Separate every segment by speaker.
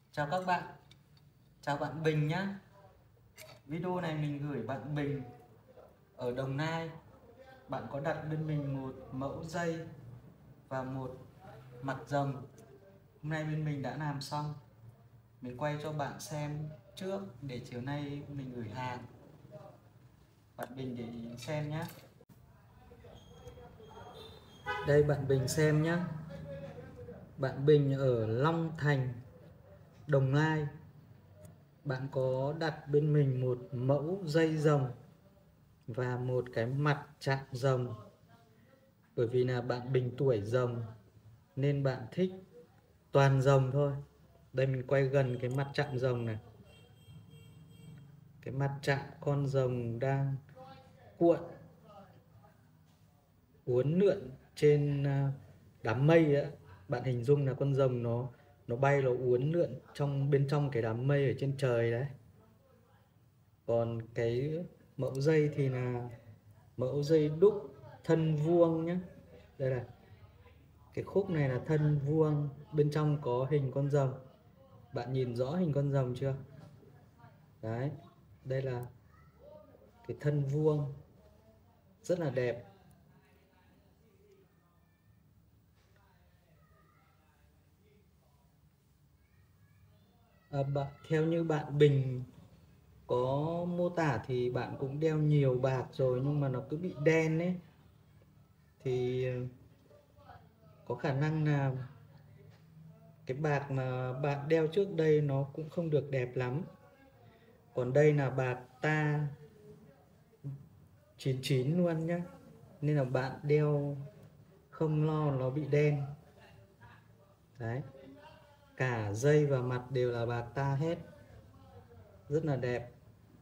Speaker 1: Chào các bạn, chào bạn Bình nhá. Video này mình gửi bạn Bình ở Đồng Nai. Bạn có đặt bên mình một mẫu dây và một mặt rồng. Hôm nay bên mình đã làm xong. Mình quay cho bạn xem trước để chiều nay mình gửi hàng. Bạn Bình để ý xem nhé. Đây bạn Bình xem nhé. Bạn Bình ở Long Thành, Đồng Nai. Bạn có đặt bên mình một mẫu dây rồng và một cái mặt chạm rồng. Bởi vì là bạn Bình tuổi rồng nên bạn thích toàn rồng thôi. Đây mình quay gần cái mặt chạm rồng này. Cái mặt chạm con rồng đang cuộn uốn lượn trên đám mây ấy. Bạn hình dung là con rồng nó bay, nó uốn lượn bên trong cái đám mây ở trên trời đấy. Còn cái mẫu dây thì là mẫu dây đúc thân vuông nhé. Đây là cái khúc này là thân vuông, bên trong có hình con rồng. Bạn nhìn rõ hình con rồng chưa? Đấy, đây là cái thân vuông rất là đẹp. Theo như bạn Bình có mô tả thì bạn cũng đeo nhiều bạc rồi nhưng mà nó cứ bị đen ấy, thì có khả năng là cái bạc mà bạn đeo trước đây nó cũng không được đẹp lắm. Còn đây là bạc ta 99 luôn nhá, nên là bạn đeo không lo nó bị đen. Đấy, cả dây và mặt đều là bạc ta hết, rất là đẹp.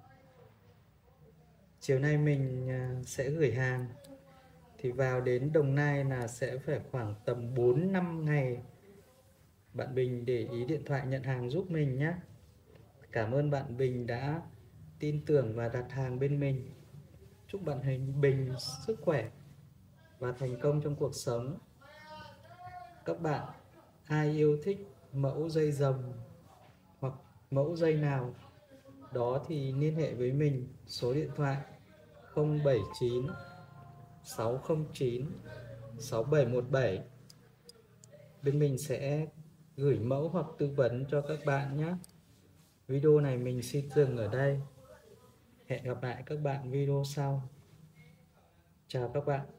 Speaker 1: Chiều nay mình sẽ gửi hàng, thì vào đến Đồng Nai là sẽ phải khoảng tầm 4-5 ngày. Bạn Bình để ý điện thoại nhận hàng giúp mình nhé. Cảm ơn bạn Bình đã tin tưởng và đặt hàng bên mình. Chúc bạn Bình sức khỏe và thành công trong cuộc sống. Các bạn ai yêu thích mẫu dây rồng hoặc mẫu dây nào đó thì liên hệ với mình, số điện thoại 079 609 6717. Bên mình sẽ gửi mẫu hoặc tư vấn cho các bạn nhé. Video này mình xin dừng ở đây. Hẹn gặp lại các bạn video sau. Chào các bạn.